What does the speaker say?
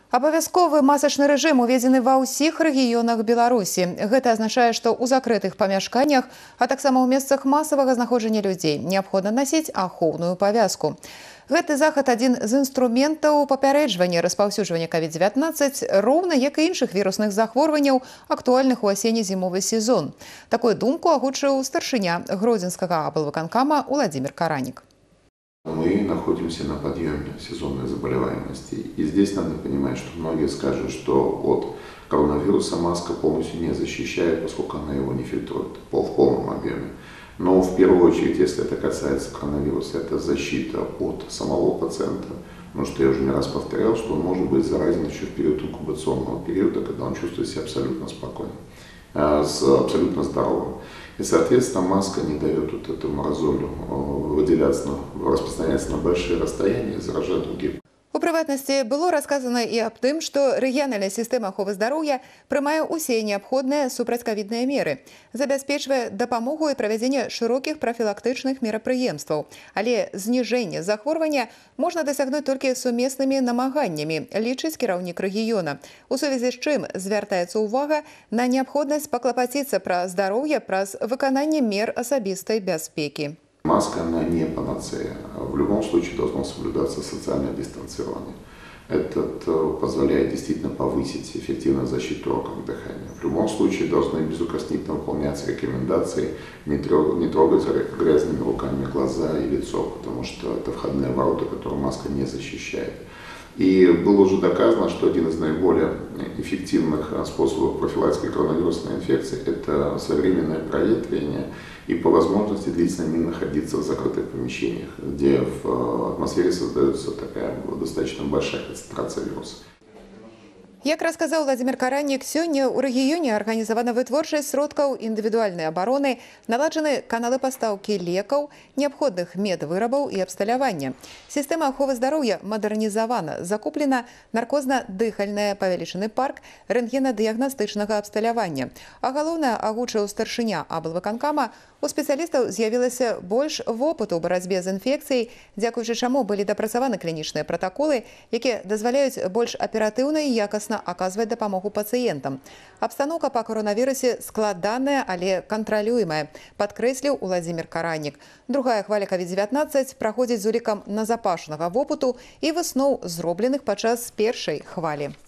Абавязковы масачны рэжым уведзены ва ўсіх рэгіёнах Беларусі. Гэта азначае, што ў закрытых памяшканнях, а таксама ў месцах масавага знаходжання людзей неабходна насіць ахоўную павязку. Гэты захад адзін з інструментаў папярэджвання распаўсюджвання COVID-19, роўна як і іншых вірусных захворванняў, актуальных у асенне-зімовы сезон. Такую думку агучыў старшыня Гродзенскага аблвыканкама Владимир Каранік. Мы находимся на подъеме сезонной заболеваемости. И здесь надо понимать, что многие скажут, что от коронавируса маска полностью не защищает, поскольку она его не фильтрует в полном объеме. Но в первую очередь, если это касается коронавируса, это защита от самого пациента. Потому что я уже не раз повторял, что он может быть заразен еще в период инкубационного периода, когда он чувствует себя абсолютно спокойно, абсолютно здоровым. И, соответственно, маска не дает вот этому морозолю распространяться на большие расстояния и заражать других. У прыватнасці было расказана і аб тым, што рэгіянальная сістэма аховы здароўя прымае ўсе неабходныя супрацьковідныя меры, забяспечвае дапамогу і правядзенне шырокіх прафілактычных мерапрыемстваў. Але зніжэнне захворвання можна дасягнуць толькі сумеснымі намаганнямі, лічыць кіраўнік рэгіёна. У сувязі з чым звяртаецца ўвага на неабходнасць паклапаціцца пра здароўе праз выкананне мер асабістай бяспекі. Маска, она не панацея. В любом случае должно соблюдаться социальное дистанцирование. Это позволяет действительно повысить эффективность защиты органов дыхания. В любом случае должны безукоризненно выполняться рекомендации не трогать грязными руками глаза и лицо, потому что это входные ворота, которые маска не защищает. И было уже доказано, что один из наиболее эффективных способов профилактики коронавирусной инфекции – это своевременное проветривание и по возможности длительно находиться в закрытых помещениях, где в атмосфере создается такая достаточно большая концентрация вируса. Як расказаў Владимир Каранік, сёння ў рэгіёне арганізавана вытворчасць сродкаў індывідуальнай абароны, наладжаны каналы пастаўкі лекаў, неабходных медвырабаў і абсталявання. Сістэма аховы здароўя мадэрнізавана, закуплена наркозна-дыхальная павялічаны парк рэнтгенадыягнастычнага абсталявання. А галоўнае, агучыў старшыня аблвыканкама, у спецыялістаў з'явілася больш вопыту ў барацьбе з інфекцыяй, дзякуючы чаму былі дапрацаваны клінічныя пратаколы, якія дазваляюць больш аператыўна і якасна аказваць дапамогу пацыентам. Абстаноўка па коронавірусе складаная, але кантралюемая, падкрэсліў Владимир Каранік. Другая хваля COVID-19 праходзіць з улікам назапашанага вопыту і высноў, зробленых падчас першай хвалі.